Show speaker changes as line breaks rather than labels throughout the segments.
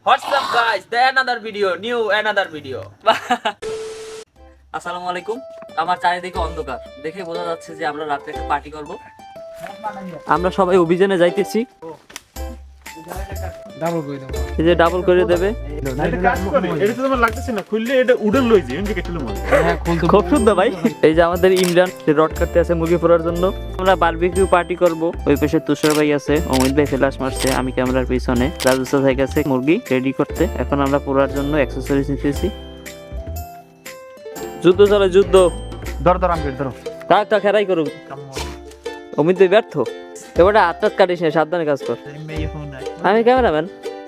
What's up guys? Another video, another video.
আসসালামু আলাইকুম। আমার চারিদিকে অন্ধকার, দেখে বোঝা যাচ্ছে যে আমরা রাতে একটা পার্টি করব। আমরা সবাই অভিযানে যাইতেছি।
ডাবল করে দাও।
এই যে ডাবল করে দেবে।
এটা কাজ করে। এটা তো তোমার লাগতেছে না, খুললে এটা উডেন লইছে, এমনি কেটেল মনে।
হ্যাঁ খুলতে
খুব সুন্দর ভাই। এই যে আমাদের ইমরান সে রড কাটতে আছে মুরগি পোড়ার জন্য। আমরা বারবিকিউ পার্টি করব। ওই পাশে তুষার ভাই আছে, অমিত ভাই ফ্ল্যাশ মারছে, আমি ক্যামেরার পিছনে। রাজু স্যার হয়ে গেছে মুরগি রেডি করতে। এখন আমরা পোড়ার জন্য অ্যাকসেসরিজ নিতেছি। যুদ্ধ চলে যুদ্ধ।
ধর আমি ধরো।
তা খেরাই করুক। অমিত ভাই ব্যর্থ। এবারে হাত কাটিস না, সাবধানে কাজ কর। আমি ক্যামেরাম্যান।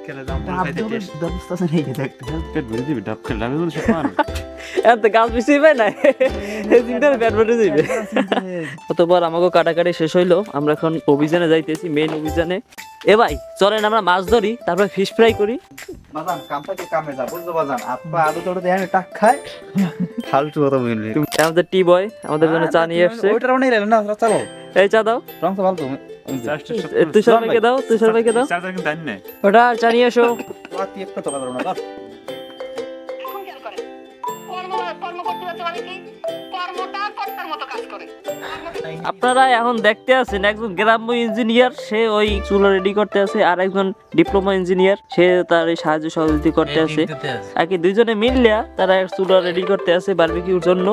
কতবার আমাকে কাটাকাটি শেষ হইলো, আমরা এখন অভিযানে যাইতেছি, মেইন অভিযানে। এ ভাই চলেন আমরা মাছ ধরি, তারপর ফিশ ফ্রাই করি। আমাদের টি বয় আমাদের জন্য চা নিয়ে আসছে। এই চা দাও, তুষার ভাইকে দাও, তুষার ভাইকে দাও। ওটা চা নিয়ে এসো। আপনারা এখন দেখতে আছেন একজন গ্রাম্য ইঞ্জিনিয়ার, সে ওই চুলা রেডি করতে আছে, আর একজন ডিপ্লোমা ইঞ্জিনিয়ার, সে তার সাহায্য সহযোগিতা করতে আছে। আর কি দুইজনে মিললে তারা চুলা রেডি করতে আছে বারবিকিউর জন্য।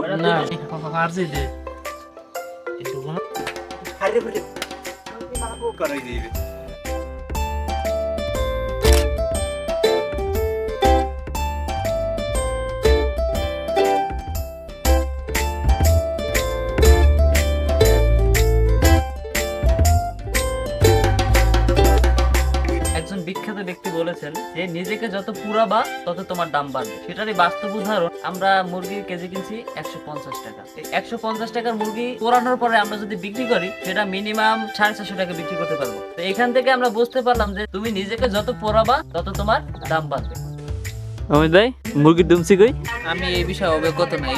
বিখ্যাত ব্যক্তি বলেছেন যে নিজেকে যত পুরাবা তত তোমার দাম বাড়বে। সেটারই বাস্তব উদাহরণ। আমরা মুরগির কেজি কিনছি 150 টাকা। 150 টাকার মুরগি পোড়ানোর পরে আমরা যদি বিক্রি করি, সেটা মিনিমাম 450 টাকা বিক্রি করতে পারবো। তো এখান থেকে আমরা বুঝতে পারলাম যে তুমি নিজেকে যত পোড়াবা তত তোমার দাম বাড়বে। অমিত ভাই মুরগির দুমসি কই?
আমি এই বিষয়ে অবগত নাই।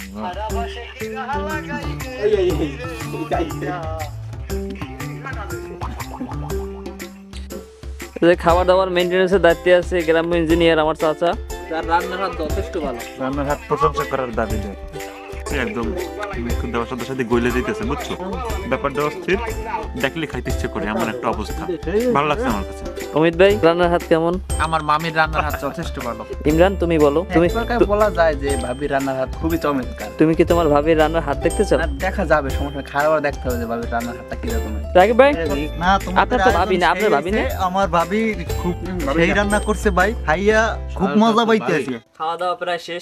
খাবার দাবার মেইনটেনেন্সের দায়িত্বে আছে গ্রাম্য ইঞ্জিনিয়ার আমার চাচা।
তার রান্নার হাত যথেষ্ট ভালো।
রান্নার হাত প্রশংসা করার দাবি দেয় একদম। দেওয়ার সাথে সাথে গইলে দিতেছে, বুঝছো? ব্যাপারটা অস্থির, দেখলে খাইতে ইচ্ছে করে এমন একটা অবস্থা। ভালো লাগছে আমার কাছে।
অমিত ভাই রান্নার হাত কেমন?
আমার মামির রান্নার হাত যথেষ্ট ভালো।
ইমরান তুমি বলো। তুমি
বলা যায় যে ভাবির রান্নার হাত খুবই চমৎকার।
তুমি কি তোমার ভাবির রান্নার হাত দেখতে চাও?
দেখা যাবে, সমস্যা খাবার দেখতে হবে যে ভাবির রান্নার হাতটা কি রকম।
রাকিব ভাই
না,
আপনার তো ভাবি না, আপনার ভাবি না?
আমার ভাবি খুব সেই রান্না করছে ভাই, খাইয়া খুব মজা পাইতেছি।
খাওয়া দাওয়া প্রায় শেষ।